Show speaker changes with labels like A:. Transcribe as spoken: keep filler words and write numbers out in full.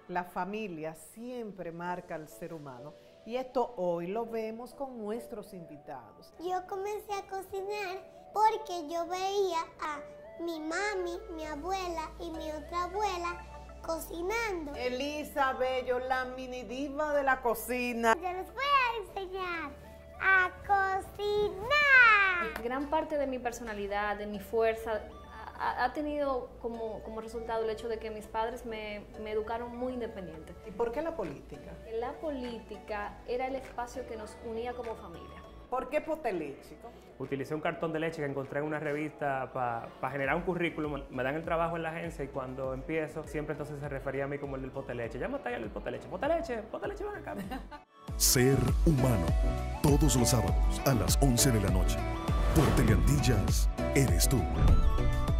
A: La familia siempre marca al ser humano y esto hoy lo vemos con nuestros invitados.
B: Yo comencé a cocinar porque yo veía a mi mami, mi abuela y mi otra abuela cocinando.
A: Elisa Bello, la mini diva de la cocina.
B: Yo les voy a enseñar a cocinar.
C: Gran parte de mi personalidad, de mi fuerza, ha, ha tenido como, como resultado el hecho de que mis padres me, me educaron muy independiente.
A: ¿Y por qué la política?
C: La política era el espacio que nos unía como familia.
A: ¿Por qué Poteleche?
D: Utilicé un cartón de leche que encontré en una revista para pa generar un currículum. Me dan el trabajo en la agencia y cuando empiezo, siempre entonces se refería a mí como el del poteleche. Llámate ahí al del poteleche. Poteleche, poteleche, ven acá.
E: Ser humano. Todos los sábados a las once de la noche. Por Teleantillas, eres tú.